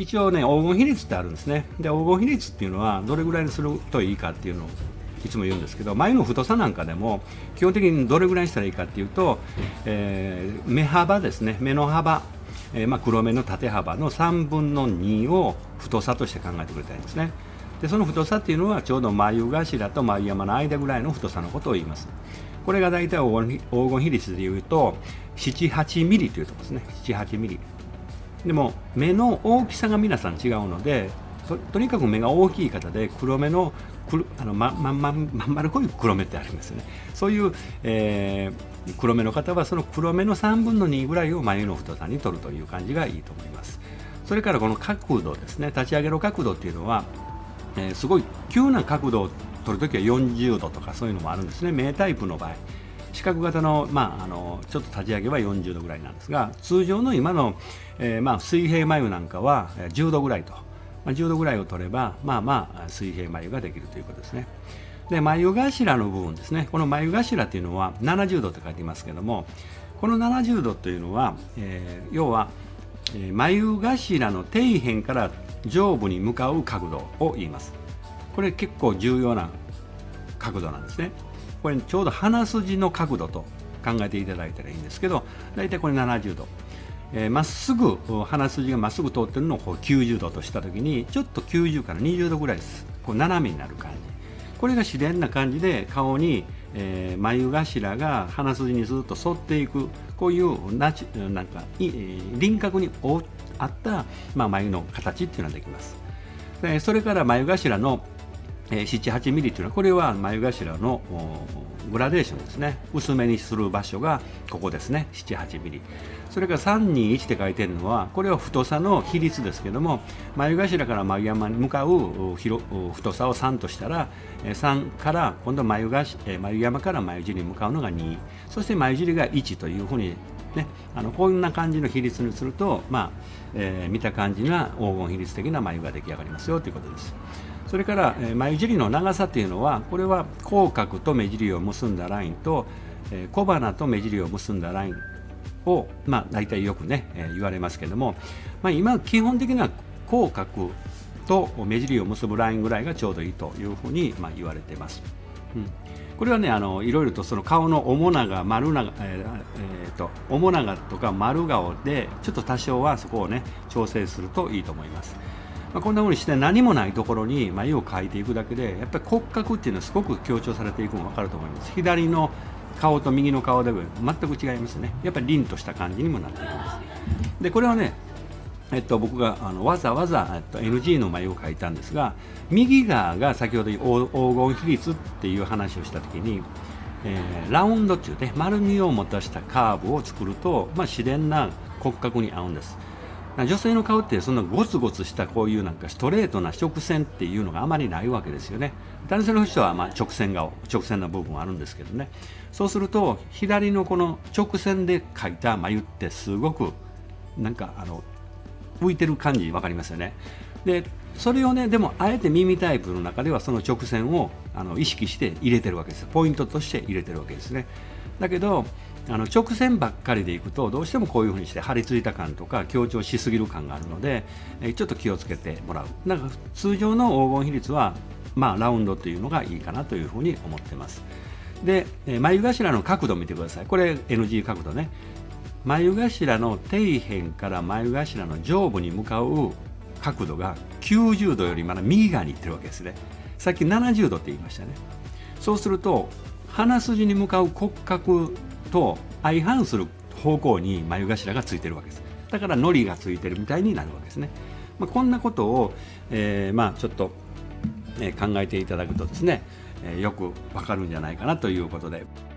一応ね、黄金比率ってあるんですね。で、黄金比率っていうのはどれぐらいにするといいかっていうのをいつも言うんですけど、眉の太さなんかでも基本的にどれぐらいにしたらいいかっていうと、目幅ですね、目の幅、黒目の縦幅の3分の2を太さとして考えてくれたらいいんですね。でその太さっていうのはちょうど眉頭と眉山の間ぐらいの太さのことを言います。これが大体黄金比率でいうと7、8ミリというところですね。7、8ミリ。でも目の大きさが皆さん違うので、とにかく目が大きい方で黒目のまん丸こい黒目ってありますよね。そういう、黒目の方はその黒目の3分の2ぐらいを眉の太さに取るという感じがいいと思います。それからこの角度ですね、立ち上げの角度っていうのは、すごい急な角度を取るときは40度とかそういうのもあるんですね。目タイプの場合、四角型の、ちょっと立ち上げは40度ぐらいなんですが、通常の今の、水平眉なんかは10度ぐらいと、10度ぐらいを取れば水平眉ができるということですね。で眉頭の部分ですね、この眉頭っていうのは70度と書いていますけども、この70度というのは、要は眉頭の底辺から上部に向かう角度を言います。これ結構重要な角度なんですね。これちょうど鼻筋の角度と考えていただいたらいいんですけど、だいたいこれ70度、まっすぐ鼻筋がまっすぐ通ってるのをこう90度としたときに、ちょっと90から20度ぐらいです。こう斜めになる感じ、これが自然な感じで顔に、眉頭が鼻筋にずっと沿っていく、こういうなんか輪郭に合った、眉の形っていうのができます。それから眉頭の7、8ミリというのは、これは眉頭のグラデーションですね。薄めにする場所がここですね、7、8ミリ。それから321って書いてるのは、これは太さの比率ですけども、眉頭から眉山に向かう太さを3としたら、3から今度眉山から眉尻に向かうのが2、そして眉尻が1というふうにね、こんな感じの比率にすると、見た感じには黄金比率的な眉が出来上がりますよということです。それから、眉尻の長さというのは、これは口角と目尻を結んだラインと、小鼻と目尻を結んだラインを、大体よくね、言われますけども、今基本的には口角と目尻を結ぶラインぐらいがちょうどいいというふうに、言われています。これはね、いろいろとその顔の面長、面長とか丸顔でちょっと多少はそこをね調整するといいと思います。こんな風にして何もないところに眉を描いていくだけで、やっぱり骨格っていうのはすごく強調されていくのが分かると思います。左の顔と右の顔で全く違いますね。やっぱり凛とした感じにもなっていきます。でこれはね、僕がわざわざNG の眉を描いたんですが、右側が先ほど黄金比率っていう話をした時に、ラウンドっていうね、丸みを持たしたカーブを作ると、自然な骨格に合うんです。女性の顔ってそんなゴツゴツしたこういうなんかストレートな直線っていうのがあまりないわけですよね。男性の人は直線な部分はあるんですけどね。そうすると左のこの直線で描いた眉ってすごくなんか浮いてる感じ分かりますよね。でそれをね、でもあえて耳タイプの中ではその直線を意識して入れてるわけです。ポイントとして入れてるわけですね。だけど直線ばっかりでいくとどうしてもこういうふうにして張り付いた感とか強調しすぎる感があるので、ちょっと気をつけてもらう。だから通常の黄金比率はラウンドというのがいいかなというふうに思ってます。で眉頭の角度を見てください。これ NG 角度ね。眉頭の底辺から眉頭の上部に向かう角度が90度よりまだ右側にいってるわけですね。さっき70度って言いましたね。そうすると鼻筋に向かう骨格と相反する方向に眉頭がついてるわけです。だからのりがついてるみたいになるわけですね。こんなことを、ちょっと、考えていただくとですね、よくわかるんじゃないかなということで。